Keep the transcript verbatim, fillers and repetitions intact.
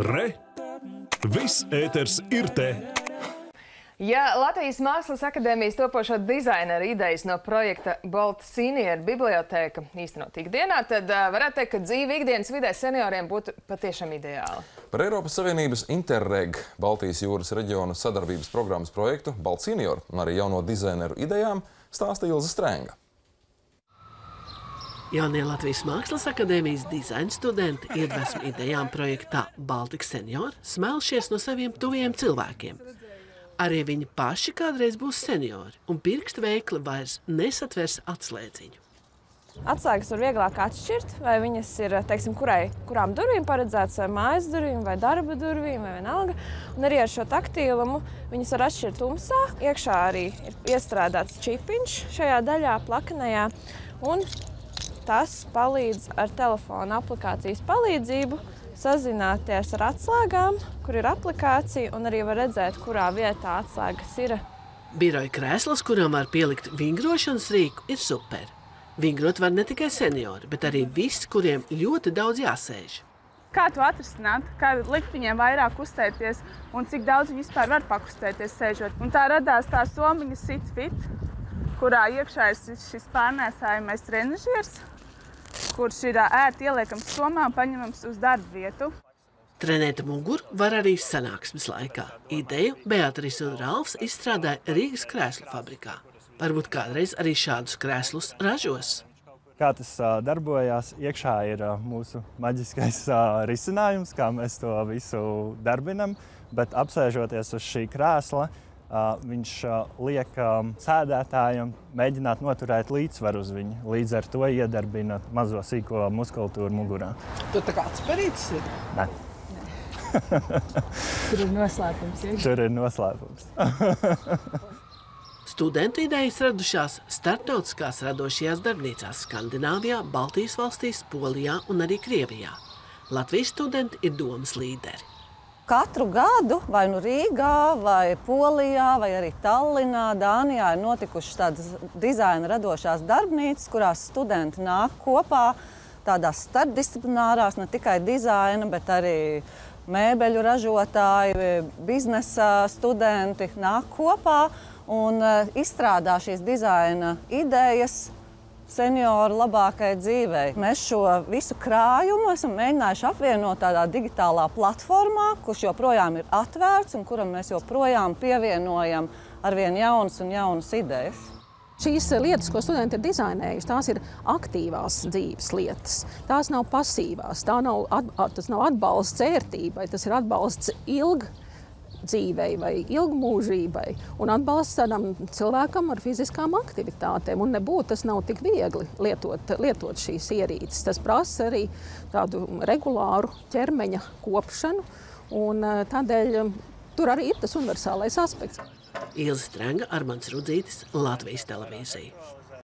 Re! Viss ēters ir te! Ja Latvijas Mākslas akadēmijas topošo dizaineru idejas no projekta Balta Senior bibliotēka īstenot ikdienā, tad uh, varētu teikt, ka dzīve ikdienas vidē senioriem būtu patiešām ideāla. Par Eiropas Savienības Interreg Baltijas jūras reģionu sadarbības programmas projektu Balta Senior un arī jauno dizaineru idejām stāsta Ilze Strenga. Jaunie Latvijas Mākslas akadēmijas dizaina studenti iedvesmu idejām projektā Baltika Senior smelšies no saviem tuviem cilvēkiem. Arī viņi paši kādreiz būs seniori, un pirkstu veikli vairs nesatvers atslēdziņu. Atslēgas var vieglāk atšķirt, vai viņas ir, teiksim, kurai, kurām durvīm paredzētas, vai mājas durvīm, vai darba durvīm, vai vienalga. Un arī ar šo taktīlumu viņas var atšķirt tumsā. Iekšā arī ir iestrādāts čipiņš šajā daļā, plakanajā, un tas palīdz ar telefona aplikācijas palīdzību sazināties ar atslēgām, kur ir aplikācija, un arī var redzēt, kurā vietā atslēgas ir. Biroja krēslas, kurām var pielikt vingrošanas rīku, ir super. Vingrot var ne tikai seniori, bet arī visi, kuriem ļoti daudz jāsēž. Kā to atrisināt, kā likt viņiem vairāk kustēties un cik daudz viņi vispār var pakustēties sēžot. Un tā radās tā somiņa Sit Fit, kurā iekšā ir šis pārnēsājamais trenažiers, kurš ir ērti ieliekams somā un paņemams uz darba vietu. Trenēt muguru var arī sanāksmes laikā. Ideju Beatrice un Ralfs izstrādāja Rīgas krēslu fabrikā. Varbūt kādreiz arī šādus krēslus ražos. Kā tas uh, darbojās, iekšā ir uh, mūsu maģiskais uh, risinājums, kā mēs to visu darbinam, bet apsēžoties uz šī krēsla, Uh, viņš uh, liek um, sēdētājam mēģināt noturēt līdzsvaru uz viņu. Līdz ar to iedarbina mazo sīko muskultūru mugurā. Tur tā kā atsperītis ir? Nē. Tur ir noslēpums. Ja? Tur ir noslēpums. Studentu idejas radušās starptautiskās radošajās darbnīcās Skandināvijā, Baltijas valstīs, Polijā un arī Krievijā. Latvijas studenti ir domas līderi. Katru gadu vai nu Rīgā, vai Polijā, vai arī Tallinā, Dānijā ir notikušas tādas dizaina radošās darbnīcas, kurās studenti nāk kopā tādās starpdisciplinārās, ne tikai dizaina, bet arī mēbeļu ražotāji, biznesa studenti nāk kopā un izstrādā šīs dizaina idejas senioru labākai dzīvei. Mēs šo visu krājumu esam mēģinājuši apvienot tādā digitālā platformā, kurš joprojām ir atvērts un kuram mēs joprojām pievienojam arvien jaunas un jaunas idejas. Šīs lietas, ko studenti ir dizainējuši, tās ir aktīvās dzīves lietas. Tās nav pasīvās, tā nav, tas nav atbalsts ērtībai, tas ir atbalsts ilg dzīvei vai ilgmūžībai un atbalsts tādam cilvēkam ar fiziskām aktivitātēm. Un nebūtu, tas nav tik viegli lietot, lietot šīs ierīces. Tas prasa arī tādu regulāru ķermeņa kopšanu, un tādēļ tur arī ir tas universālais aspekts. Ilze Strenga, Armands Rudzītis, Latvijas televīzija.